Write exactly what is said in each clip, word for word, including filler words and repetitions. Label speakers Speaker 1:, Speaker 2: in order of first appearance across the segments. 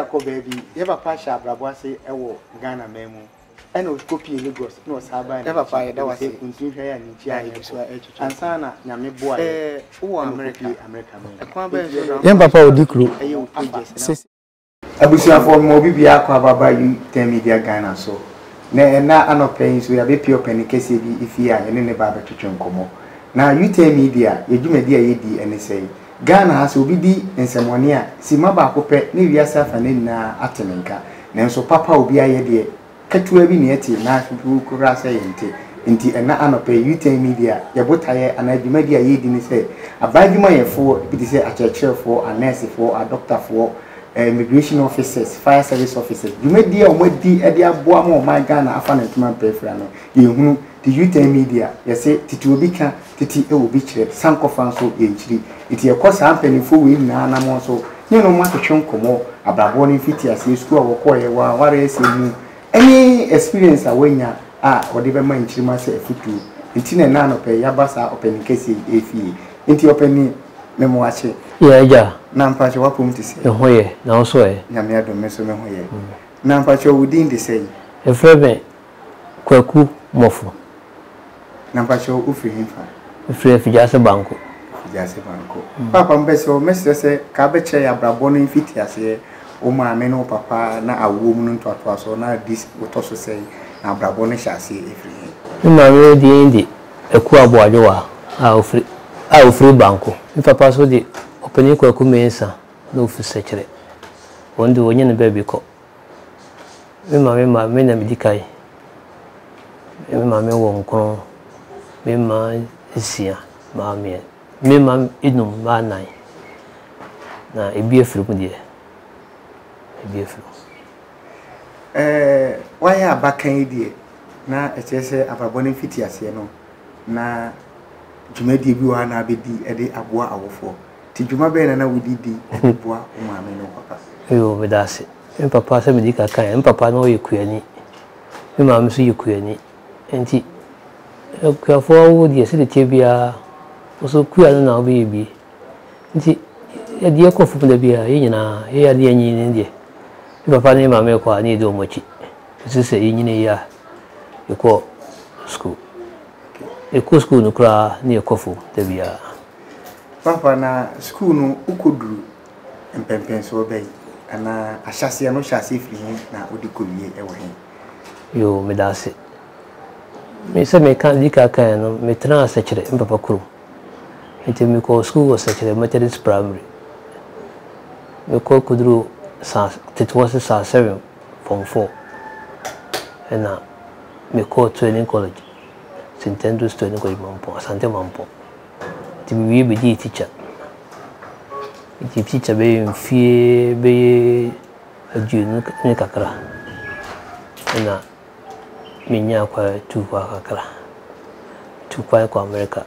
Speaker 1: ko baby ye papa sha brabo ase ewo Ghana memu ena o copy Lagos no saba
Speaker 2: ye papa ye da wase
Speaker 1: kuntu hwe ya ni chi ayi so ansa na nyame boa
Speaker 2: eh wo America
Speaker 1: America me
Speaker 2: ekwan ba nso
Speaker 3: ye papa odikro
Speaker 1: eye o pages abusuafo mo bibi akwa baba you ten media Ghana so na na anopen so ya be pure pen kese bi ifi a ene ne ba betwetwe nkomo na you ten media ye dwumadi a ye di ene sei Ghana as obi di ensemone a sima ba akopɛ ne wiase afa ne na atenenka nanso papa obi aye de katua bi ne ete na afu kura sɛ yente nti ɛna anope you ten media ye botaye anadwumadi a ye di ne sɛ abadwuma yefo bi di sɛ akyerɛkyerɛfo a nursefo a doctorfo immigration officers fire service officers dwumadi a omadi e de aboa ma o man Ghana afa na ntuma prefra no ye hunu the you ten media ye say titi obi ka titi e obi kire sankofa nso ye nkiri iti ekosa ampanifo we nyina na mo so nye no ma twetwe nkomo abrabo ne fiti ase school awoko ye wa ware esemu any experience awanya a wode be ma nkiri ma se afutu nti na na no pe yabasa open kesi efi nti open memo ache
Speaker 3: ya ja
Speaker 1: na mpache wapom ti se
Speaker 3: ho ye na so ye
Speaker 1: nyame adom me so me ho ye na mpache wudin de sei
Speaker 3: e frebe kwaku mofo
Speaker 1: na mpache ufiri himfa
Speaker 3: ufiri fijase banko
Speaker 1: fijase banko papa mbese o mesese ka be che ya brabo no fiti ase o ma me no papa na awo mu nto ato so na dis otoso sei na brabo no hyase efiri
Speaker 3: ni ma me di ndi eku aboajowa a ufiri a ufiri banko ni papa so di openi kwaku mensa na ufiri sekere wonde wonye ne baby ko mi ma me ma me na medikai mi ma me wo nkron mi ma isia ma me mi ma inum ma nai na ebi efiri mu de ebi efiri
Speaker 1: eh why abakan die na echese ababone fiti ase no na dwumadi bi wa na abedi e de aboa awofo ti dwuma be na na wudidi aboa o ma me no papa
Speaker 3: yo bedase mi papa se medika kan mi papa no yekuani mi ma me so yekuani enti kwafo wo de se de tebia wo so kua no na obi bi nti ya de kofu da bia ye nyina ye ya de anyi ne de mi papa ne ma me kwa ne de omochi se se yi nyine ya eko school eko school no kra ne kofu da bia
Speaker 1: papa na school no ukoduru empempen so be ana ahyase no hyase firi na odikowie e wo hen
Speaker 3: yo medase me se me kan dika kan no me tena sekere mpapa kuro enti me ko school was sekere Methodist primary me ko kudru sa tetwase sa seven form four ena me ko training college Saint Andrews training college mampo asante mampo ti me be di teacher ti teacher be mfie be aju ne kakra ena minya kwa tu kwa kakra tu kwa kwa America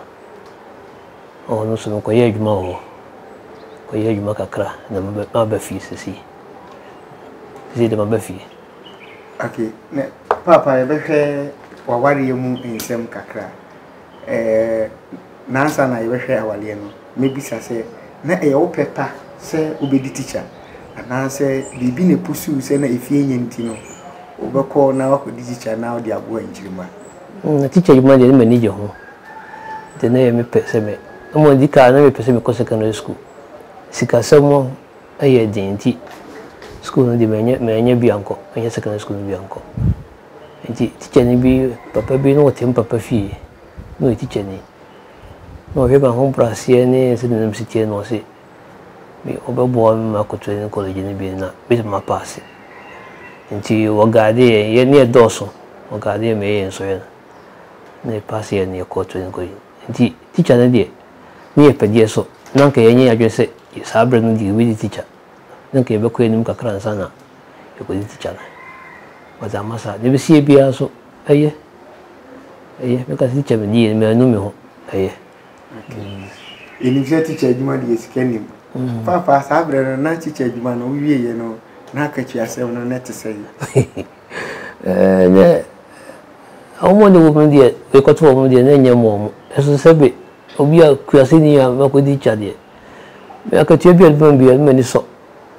Speaker 3: ono so ko ye adwuma ho ko ye adwuma kakra na ma ba fi sisi sisi de ma ba fi
Speaker 1: okay ne papa ye behwe wa wari mu ensem kakra eh nansa na ye behwe awale no mebisa se na e wo pepa se obedi teacher ana se bibi ne pusu se na efie nyenti no obeko na wakodi teacher na odi abo anjirima
Speaker 3: na teacher yuma de me nije ho de na ye me pese me mo dika na me pese me ko secondary school sika samo aye dinti school no de menye menye bianko menye secondary school bianko nti teacher ni bi papa bi no tem papa fie no teacher ni no he ba home prasie ni se de msitie no se mi obebo ma ko training college ni bi na bi ma pass nti wogade ye ne doso wogade me ye nso ye na pass ye ne ko training college nti teacher na de ni e pedie so na nka ye nya adwe se sabre no di wi teacher na nka ye be ko enim kakra nsa na ye ko teacher na waza masa de bi sie bia so eye eye me ka teacher me di me anu me ho eye
Speaker 1: eni je teacher adwuma de sikanim papa sabre na teacher adwuma no wie ye no na ka twa asem no net say
Speaker 3: eh ne omo de wo de e ko to wo de na nya mo eso sebe obi a kuase ni a ma ko di cha de me aka twa bi alban bi me ni so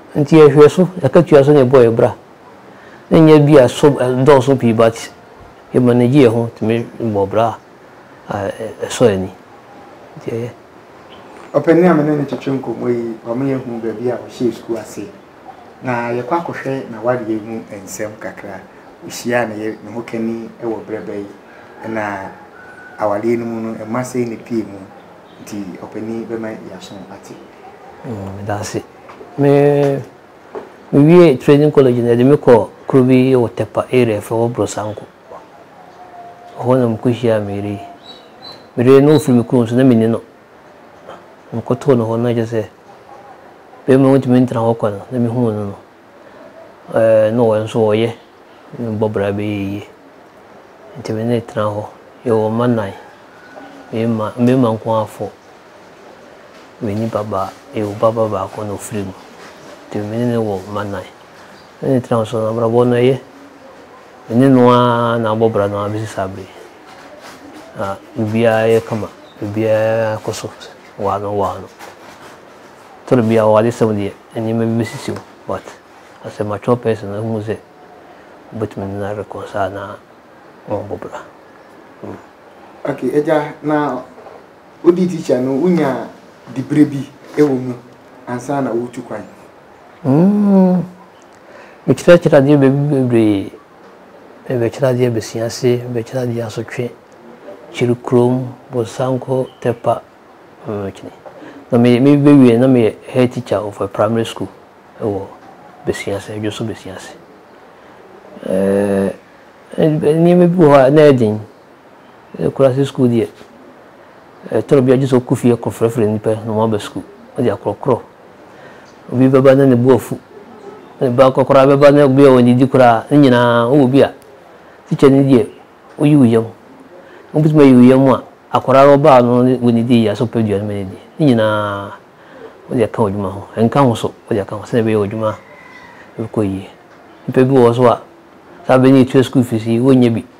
Speaker 3: nti ye hwe so akatua so ne boy bra nya bia so do so pi but ye manage ye ho timi bo bra so ani nti
Speaker 1: openi amene ne twetwenko moyi o me hu ba bia o she school ase na ye kwa kohwe na wade ye hu ensem kakra ushia na ye ne ho kani e wo breba yi na awale no mu no e ma sei ne pie mu nti openi be ma ya so ati
Speaker 3: mm that's it me we training college na de me ko krubi o tepa area for brosanko hona mkushia meri meri no firi ku so na meni no mkoto no hona je se be mo ntimi ntra ho kwa na me hu no eh no wan so oye bobra be yi ntimi ne tra ho yo manai me ma me ma nko afo we ni baba e o baba ba ko no firi mu ntimi ne wo manai ne tra so na bra bo na ye ne no na bobra na bi sabre ah bia ye kama bia koso wano wano to bia wali somebody any maybe sisi but as a mature person who say but me na reconcile na on bobra
Speaker 1: okay eja na odi teacher no unya dibrebi e wo mu ansa na wo tu kwan
Speaker 3: mm me kira kira de bebre e be kira de be siase be kira de asotwe chirukrom bosanko tepa mchini na me me be na me head teacher of a primary school oh be siase jo so be siase eh ni me bo na edin class school die eh to bi ajiso kufie ko frefre ni pe no ma school o dia krokro obi baba na ne buafu ba kokora baba na obi o ni di kura nyina o bi a teacher ni die o yi uyam o bi me yi uyam a akora ro ba no woni di ya so pe duan me di nyina o dia kan oduma ho enka ho so o dia kan se be oduma e ko yi pe bi wo so a sa be ni tue school fees wo nya bi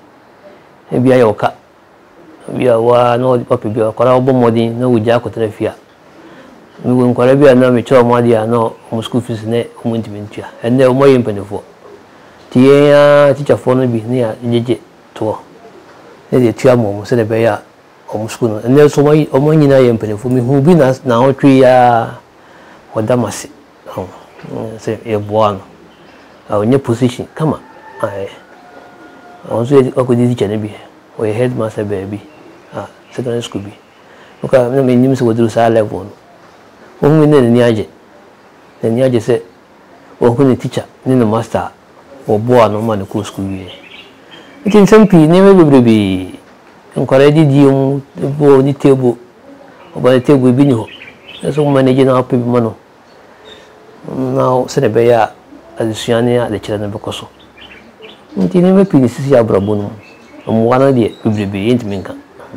Speaker 3: e bi ayo ka bi awa no di papi bi akora obo modin na wuja ko trafia mi won kwara bi na me cho mo dia no mo school fees ne mo ntimi ntua enne o mo yempanefo ti ya teacher fo no bi ne ya jeje to ne de tua mo mo se de be ya o mo school no enne so mo o mo nyina yempanefo mi hu bi na na o twi ya odamase ho se e boa no a onye position kama ai on so e ko di teacher ne bi o headmaster baby ah secondary school bi oka na me nim se wodru sa level no o hu ne ni aje ne ni aje se o hu ne teacher ne no master o boa no ma ne ko school wi itin sampi ne me bebrebi enkwara di di um bo ni table o ba table bi ni ho so manage na api bi mano na se ne be ya adisuane a de kire na be koso nti ne me pini sisi abrabo no mo wana de bebrebi ntimi nka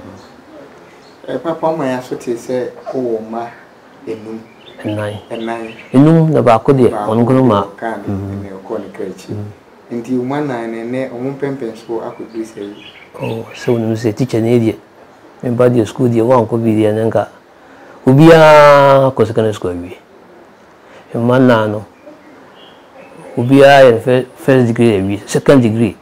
Speaker 1: eh papa ma ya so te se o ma enum
Speaker 3: enai
Speaker 1: enai
Speaker 3: enum na ba ko de on kono ma
Speaker 1: kan ne ko ne krechi nti uma na ne ne o mpempen so akodu sei
Speaker 3: oh so no se teacher ne die me ba de school die wan ko bi de nka ubia ko secondary school wi e manna no ubia e first degree wi second degree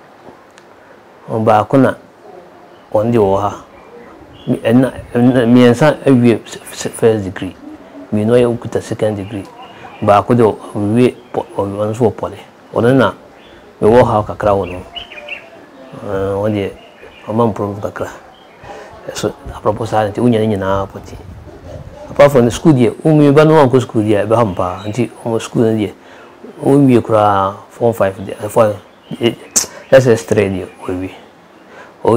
Speaker 3: on ba ko na on de wo ha and me ensa awie first degree we know you kuta second degree ba ko do we on so pole on na we wo ha kakra wo no eh on de amam problem kakra so a proposal nti unya nyina poti apart from the school die umi ba no ko school die be hampa nti o school die o wi kura four five die for S S three die o wi o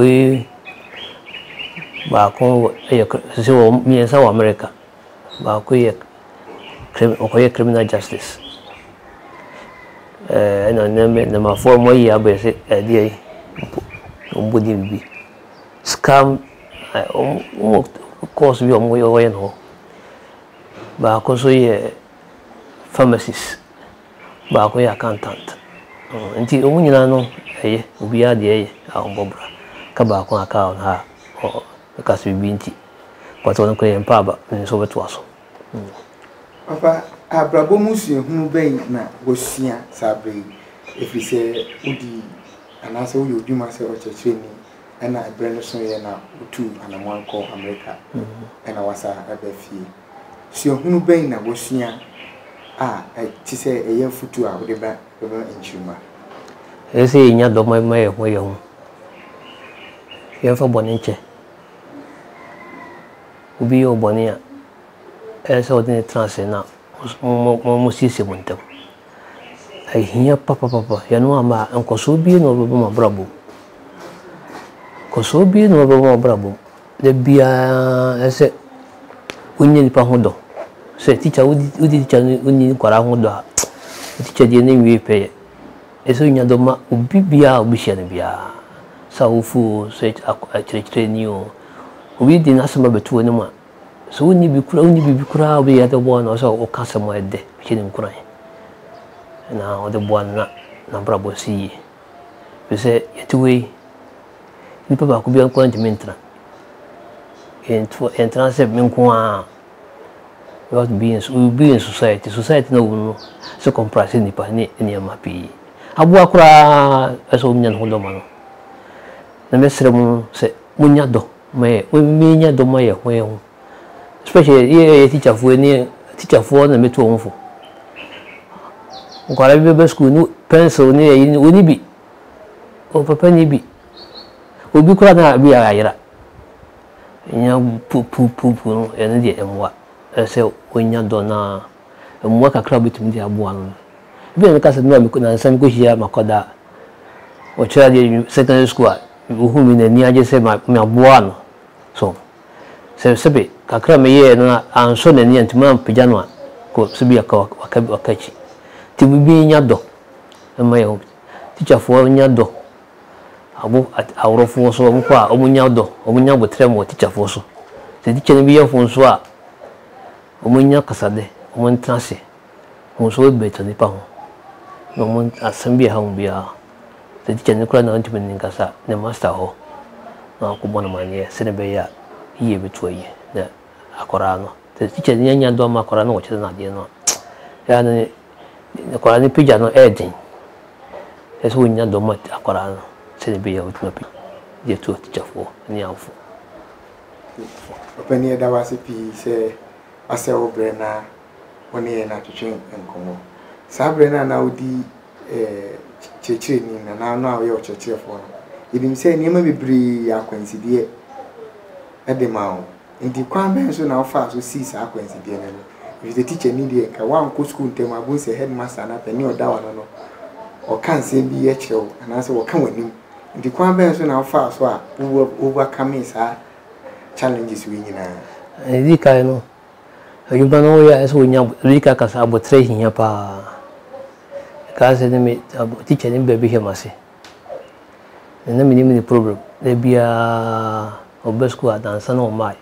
Speaker 3: ba ko e se wo mi sa wa America ba ko ye o ko ye criminal justice eh no ne na ma for mo ya be se e die o mbodi bi scam o course bi o mo yo ye no ba ko so ye pharmacist ba ko ye accountant nti o mu nyina no eye obi a de ye a ombobra ka ba ko aka ha o ka so bi nti but on ko ye mpaba so beto aso
Speaker 1: papa abrabo musu ehunu ben na wosua sabre efise udi anase wo yoduma se ochecheni ena ebreno so ye na utu anamwan ko America ena wasa abafie si ehunu ben na wosua a ti se eye futu a wo de ba ba enchuma
Speaker 3: ese nya do mai mai ho ye ho ye fa boni nche ubi yo boni a ese odine transe na mo mo sisi montam ai hinya papa papa ya no ama enkoso bi no bo ma brabo koso bi no bo ma brabo de bia ese unyi pa hodo se teacher udi udi teacher unyi kwara hodo teacher de ne wi pe eso nya do ma ubi bia obi hia ne bia sa ufu se akire ni o obi di na sama betu ne ma so unyi bi kura unyi bi kura obi ya de bo na so o kasa mo ede hia ne kura na o de bo na na brabo si be se yetuwe ni papa ku bi an ko antimentra ento entrance men ko a what being we be in society society no no so comprise ni pa ni ni amapi abu akura eso munyan hodo mano na mesre mu se munya do me we mi nya do maye ho ye especially ye teacher fu ni teacher fu na metu onfo ngora bi be school ni pencil ni ye ni bi o papa ni bi obi kura na bi ayira nya pu pu pu pu no ene de emwa ese onya do na emwa kakra bitum de aboa no bi na kasa no mi na san ko hia makoda o chira de secondary school uhu mi na ni aje se ma aboa no so se sebe kakra me ye na anso na ni antuma pija no ko sebi aka wakachi ti bi nya do emma ye teacher fo nya do abu awrofo so mu kwa omunya do omunya botre mo teacher fo so se teacher bi ye fo so a omunya kasade omun transe mo so be to ni pa ho no mun asambi ha mu bia se teacher ni kura na ntimi ni kasa ne master ho na ko bona manie se ne be ya iye betu aye na akora no se teacher ni nya do ma akora no wo chede na de no ya ne akora ni pija no edin eso nya do ma akora no se be ya utuma pi je to teacher fo ni afo
Speaker 1: opani da wase pi se ase obre na woni na twetwe enkomo sabre na na odi eh chechire ni na na no awe o chechire fo no idim se ni ma bibiri akwanside e de ma o ndi kwan ben so na ofa so six akwanside ne no if the teacher need e ka wan ko school tem abu se headmaster na pani o da wa no no o kan se bi e kire o na se wo kan wanim ndi kwan ben so na ofa so a wo overcome sa challenges we nyina
Speaker 3: e di kai no ayuba no ya eso nya rika ka sa botre hinya pa ka se ne me teacher ni be bi hemase na me ni problem le bia obesku adansa no mai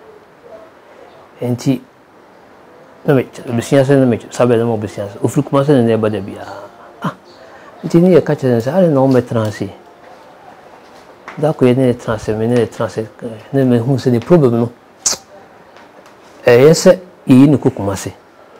Speaker 3: enti na me bisia se na me sabe na mo bisia ofri kuma se ne ba da bia ah enti ni e ka che se ale no me transi da ko ye ne transi me ne transi ne me hu se ni problem no e ese yi ni kokumase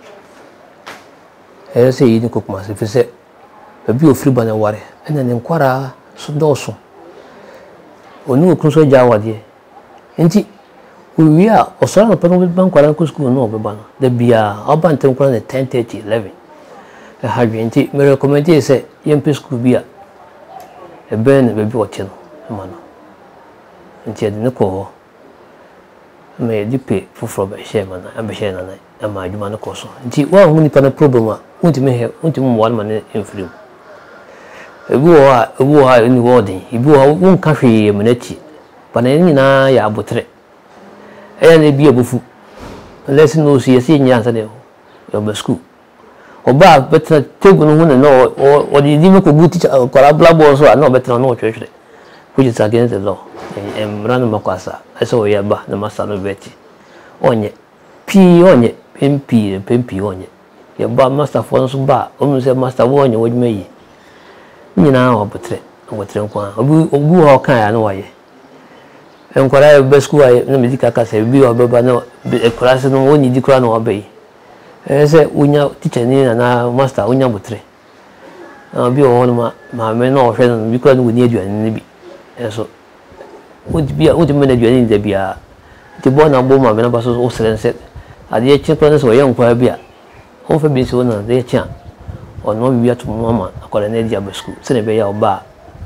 Speaker 3: e ese yi ni kokumase fi se bi ofri ba na ware ena ne nkwara so doso onu okun so ja wade enti we are osara no pano ban kwara ko school no be ba no da bia oba ntem kwara na ten thirty eleven e ha dwe enti me recommend e se yempe school bia e ben be bi oche no ma no enti de ne ko me dipe fufro be share mana ambe share na na ma adwuma no ko so nti wa hu ni pa na problem a unti me he unti mo wal ma ne enfrim ebu wa ebu wa ni wodi ebu wa un ka hwe me na chi pa na ni na ya abotre e na bi abufu lesson no si esi nya sa de o ba school oba betra tegu no hu no o di di me ko guti kwara blabo so a no betra no twetwe which is against the law em ranu makwasa eso ya ba na masalo beti onye pi onye pempi pempi onye ya ba master fo so ba o mu se master wo onye wodme yi nyina obotre obotre nkwa obu obu ho kan ya no waye enkwara be school aye na medika ka se bi obeba no e class no woni di kura no obei eh say unya teacher ni na master unya botre na bi o hono ma ma me no hwe no bi kura no ni aduane ni bi eso wodi bi wodi me na aduane ni da bia ti bo na bo ma me na ba so o selense ade chi kura no so ye nkwa bia o fa bi so na de chi o no bi ato mama akola na dia ba school se ne be ya oba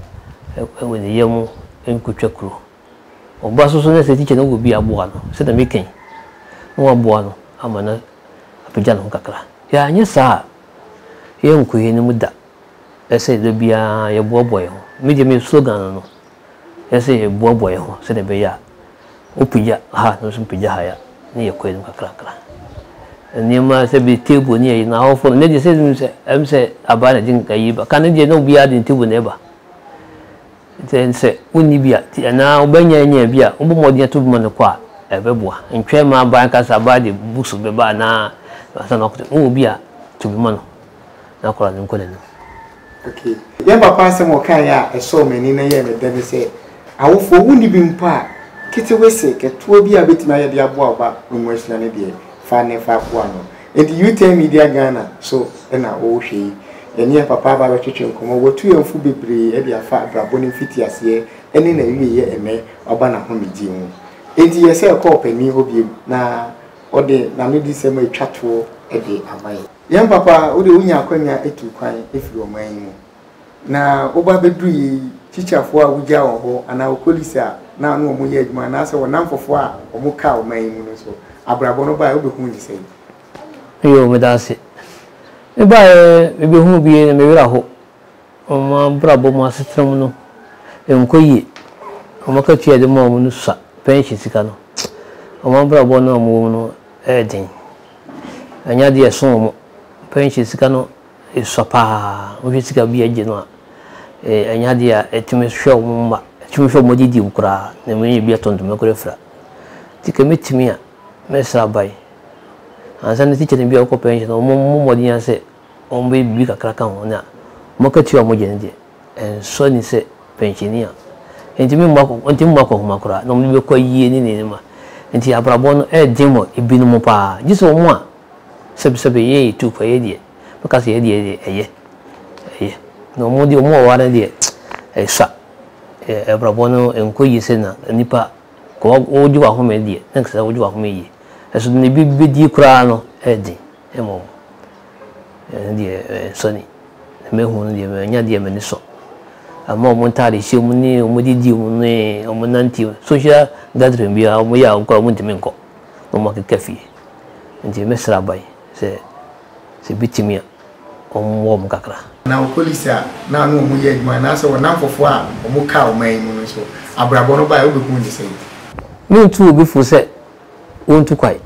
Speaker 3: e we ni yemu en kutwa kuro oba so so na se teacher no go bi aboa no se na me ken no aboa no amana apija no kakra ya anya sa ye nkuye ni muda ese de bia ye boaboy ho me je me slogan no ese ye boaboy ho se de be ya opija ha no so pija ha ya ni ye koye no kakra kakra ni ma se bi table ni ye na ho fo ne je se em se abana jin kayi ba kan je no bia din table ne ba then se uni bia na obanya nya bia obo modin to mo ne kwa e be boa ntwe ma ba ka sa ba de books be ba na asa na ko o bia to be mo no na ko la nko ne no.
Speaker 1: Okay. Ya papa se mo kan ya e so mani na ye me de se awofo wuni bi mpa kete wese keto bi a betima ye de aboa ba no asina ne de fa ne fa ko ano and you tell media Ghana so na o hwe ye ne papa ba be twetwe nkomo wotu yemfu bebre e de afa abrabo ne fiti ase ene na wie ye eme oba na ho meji hu enti ye se ko pani obi na ode na me di se ma twato e de amaye yan papa ode unya akwanya etu kwan efiri o man mu na oba bedru yi chichafo a wugya wo ho ana okolisa na no mo ye adwuma na se wonam fofo a omo ka o man mu no so abrabo no ba obehu ni sei
Speaker 3: yo me dase e ba e be hu bi na me wira ho o ma brabo ma setram no e nkoyi o ma ka tia de mo mo no sa pension sika no o ma brabo no mo no e din anya de so mo pension sika no e so pa o sika bi aje no eh anya dia etime hwe mo ma etime hwe mo didi ukura na me bi atonto me kore fra tika metimi a mesra bai ansa ne teacher bi akọ pension no mo mo din ase o mbe bi kakra kan ho na mo ka ti o mo je ne en so ni se pensionia enti me mo akọ enti mo akọ ho makura no mo be kwa yie ni ni ma enti abrabo no e dimo ibinu mo pa jiso mo a sebe sebe ye tu kwa ye die because ye die eye eye no mo di mo wa na die e sa e abrabo no enkoyi se na nipa ko o ju wa ho me die na ksa o ju wa ho me yi eso ni bi bi di kura no e di e mo e die so ni me hu no die me nya die me ni so ama mo ntari shi mu ni mo di di mu ni o mo nanti social gathering bi a mo ya ko mo ntimi nko mo ma ke kafi nti me sra bai se se bitimia o mo mo kakra
Speaker 1: na okolisa na no mo ye adwuma na se wonam fofo a omo ka o man mu no so abrabo no ba obehu ni sei
Speaker 3: me tu obi fu se wontu kwai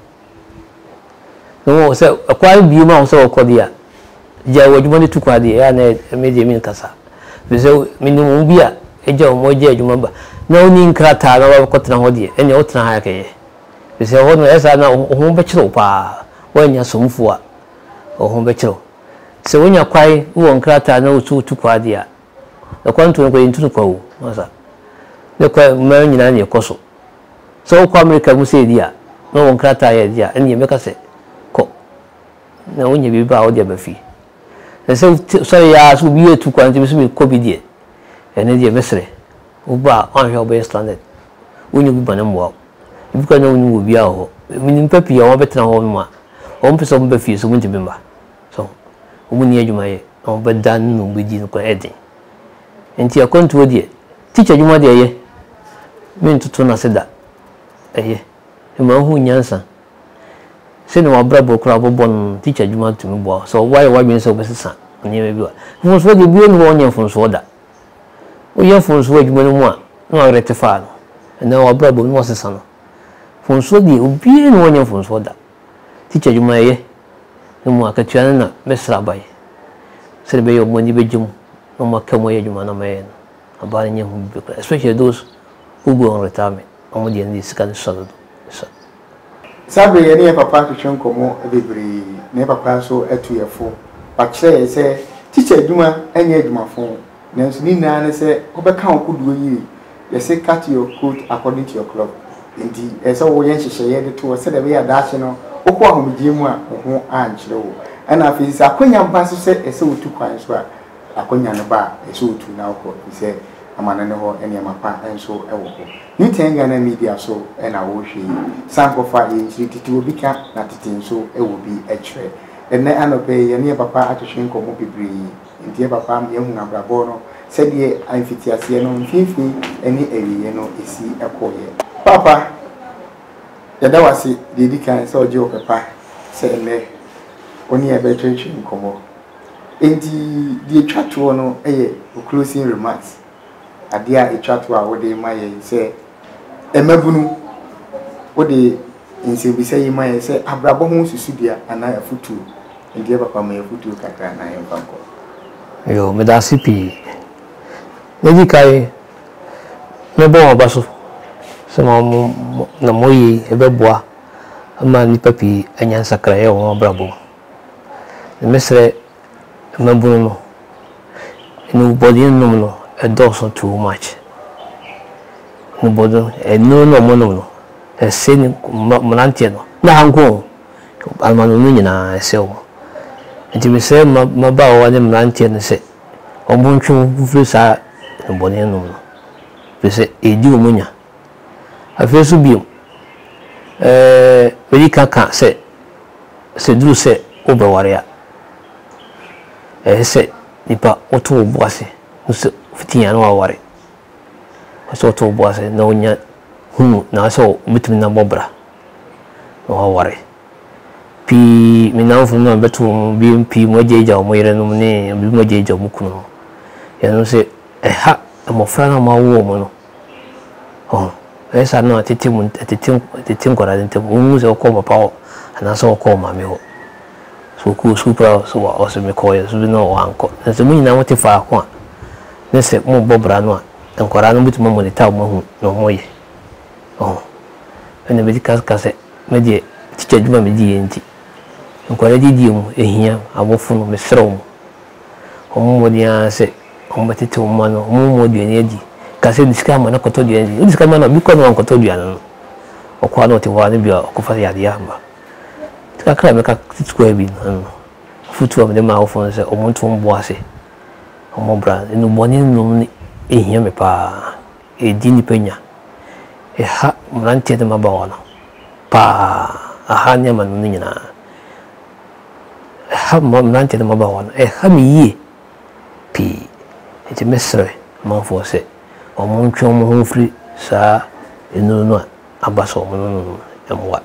Speaker 3: no se kwai bi ma so okodia ja wadwuma ni tu kwade ya na me je min kasa be se minimum bi a eja o mo je adwuma ba na oni nkrata na wa kotena ho de ene o tena ha keye be se ho no esa na ho be kiro pa wanya somfu a o ho be kiro se wonya kwai wo nkrata na o tu tu kwade a na kwantu ko yin tu kwa wo masa ne kwa ma nyina ne koso so kwa America mu se dia no won krata ya dia ene me ka se ko na wonya bi ba o dia ba fi na se so ya so bi etu kwa nti me ko bi die ene dia mesre o ba on hwe be standard wonya bi bana mo bi ka na wonya wo bi a ho minim papi ya wo betena ho no a o mpe so mba fi so munti bimba so o muni adwuma ye o be dan no bi di no ko edin enti akonto die teacher adwuma de ye min tutu na seda eye e ma hu nyansa se no abrabo kura bobon teacher adwuma tumi bo so why why bin so besesa ni me bi wa fun so de bi no wonye fun so da o ye fun so adwuma no mu a no rectify no na abrabo no sesa no fun so de obi no wonye fun so da teacher adwuma ye no mu akatua na mesra bai se be yo mo ni bejum no ma kamo ye adwuma na me no abare nye hu bi especially those who go on retirement omo de ndi sika solid so
Speaker 1: sabe ye ne papa twetwe nkomo bebre ne papa so etu yefo ba kire se teacher adwuma anya adwuma fo nanso ni na ne se obeka okoduo yi ye say cut your coat according to your cloth ndi e se wo ye nhyehyeye de to se de be ya dache no okwo ahomdie mu a ho ankyere wo ana afi sɛ akonya ba so sɛ ɛsɛ wotu kwan so a akonya no ba ɛsɛ wotu na okɔ sɛ amana ne ho ene mapa enso ɛwɔ ho New Ghana media so ɛna wo hwe sankofa ye titi obi ka na titi nso ɛwɔ bi ɛkyerɛ ene anope ye ne papa atwehwe nkomo bebre ntie papa ye hu abrabo no sɛ de amfitiase no mfimfini ene ewiye no esi ɛkɔye papa yada wase de di kan sɛ oje opepa sɛ ene oni ebe twetwe nkomo enti de twatwo no ɛyɛ closing remarks adia etwato a wode maye se emabunu wode insebisa yi maye se abrabo ho susudua ana afutu ndie papa ma afutu kakra na yen fanko yo me da sipi neji kai me bo abaso se mo na moyi ebeboa ama ni papi anya sakra ye wo abrabo mesre emabunu no enu body no no it doesn't too much. Nobody, no, no, no, no. A sin Monantiano. Nahango. Almanunian, so. And to be said, my bow and Monantian said, O Monchu, Fusa, nobody no. We say, a do munya. I feel so be. Eh, very can't say. Say, do say, over warrior. I said, Nipa, or two bossy. fifteen ano aware so to boase na onya hu na so mitimi na bobra no aware pi mi na fu no betu bi mpi mo jeja mo yere no ne bi mo jeja mo kunu ya no se eh ha mo fra na ma wo mo no oh esa no atete mu atete atete nkora nte mu se ko mo pa na so ko ma me ho so ku super so wa so me ko ya so no wa anko na se mu nyina mo te fa ko nese mo bobra no ankora no bitu mo monita mo hu no moye oh ene be dikas kase me die ticha djuma me die enti ankora di die mu ehia abofu no me srew mo omo mo dia se omo tete mo no omo mo die ne di kase diska ma na koto die di diska ma na bi ko no koto die no okwa no te wa ne bi okofa ya dia ba tika kra me ka titsko bi no futu am de ma ofo se omo to mbo ase omo bra enu boni no ehia me pa e dini penya e ha mrantie de mabawana pa aha nya manu nyina ha mrantie de mabawana e ha mi yi pi e te mesre man fo se omo ntwe omo ho fri sa enu no abaso omo no emwa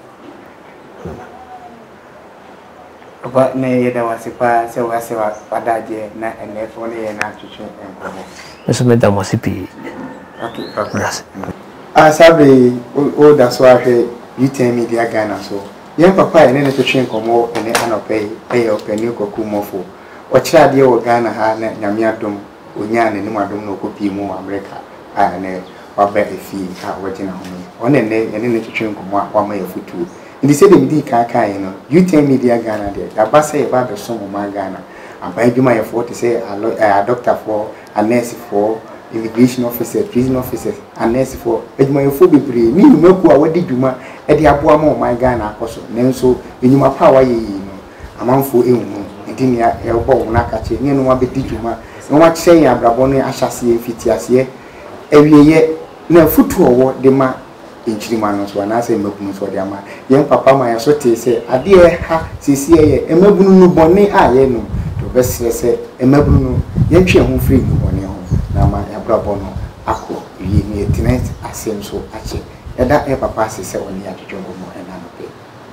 Speaker 1: Ba ne yeda wasipa se wase wa padaje na enefo ne ye na twetwe enkomo
Speaker 3: eso me da masipi
Speaker 1: okay papa ah sabe o da so ahwe youth media Ghana so yen papa ye ne twetwe enkomo ene anope e openi koku mofo o kira de wo Ghana ha na nyame adom onya ne nim adom no kopi mu America ah ne wa ba efi ha wajina ho one ne ye ne twetwe enkomo a wa ma ye futu Ndi se de midi ka ka you know youth media Ghana there da ba say ba be so mo ma Ghana abai djuma ye for to say a doctor for a nurse for immigration officer prison officer a nurse for djuma ye for bebre ni numaku a wadi djuma e de aboa ma o ma Ghana akoso nenso enyuma pa wa ye yi no amanfo ehunu ndi ne e bo na ka che ni no wa be di djuma no wa che yan abrabo no ahyase e fitiase e wieye na futu owo de ma inchirima no so na say mabunu so de ama yen papa ma ya so te say ade e ha sisi ye e mabunu no bone a ye no to be se se e mabunu no yen twe ho free no bone ho na ma ya brabo no akọ yi ni etinet asem so ache e da e papa se se oni atwetwe ngomo e na no pe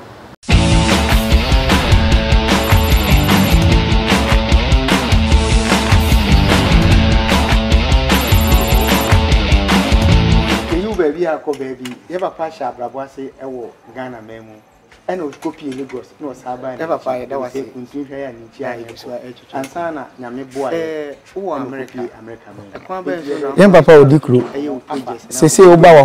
Speaker 1: baby akọ baby ye papa sha brabo ase ewo Ghana memu ena o copy Lagos no saba
Speaker 2: ye papa ye da wase
Speaker 1: kuntu hwe ya ni chi ayi so ansa na nyame boa
Speaker 2: eh wo America
Speaker 1: America
Speaker 2: e kwa ba so
Speaker 1: ye papa odikro sese o ba